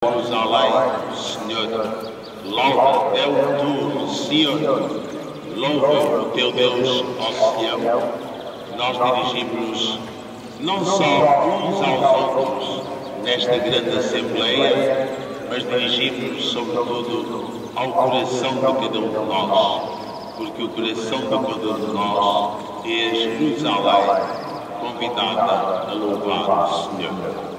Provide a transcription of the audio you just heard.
Jerusalém, Senhor, louva até o teu Sião, louva o teu Deus, ó Sião. Nós dirigimos-nos não só uns aos outros nesta grande Assembleia, mas dirigimos-nos sobretudo ao coração de cada um de nós, porque o coração de cada um de nós é Jerusalém, convidada a louvar o Senhor.